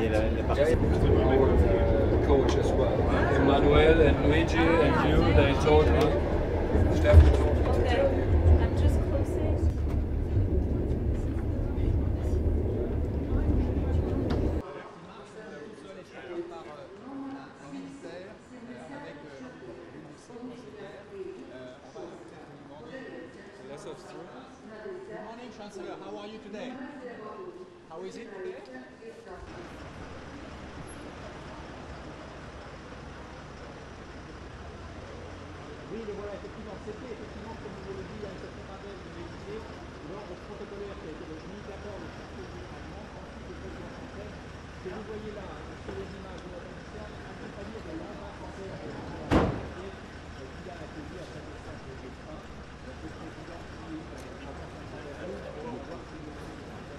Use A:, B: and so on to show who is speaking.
A: les parties.
B: Coach as well. Emmanuel and Luigi and you, they told me. Stefan told me to tell you.
C: I'm just closing.
D: Good morning, Chancellor. How are you today? How is it today? Oui, le voilà, effectivement. C'était effectivement, comme vous le dites, un certain rappel de l'Élysée, l'ordre protocolaire qui a été mis d'accord le 6 février allemand, ensuite le président français, que vous voyez là sur les images de notre initiale, accompagné de l'ambassadeur de France qui a accueilli à sa naissance le G1, le président qui a rencontré le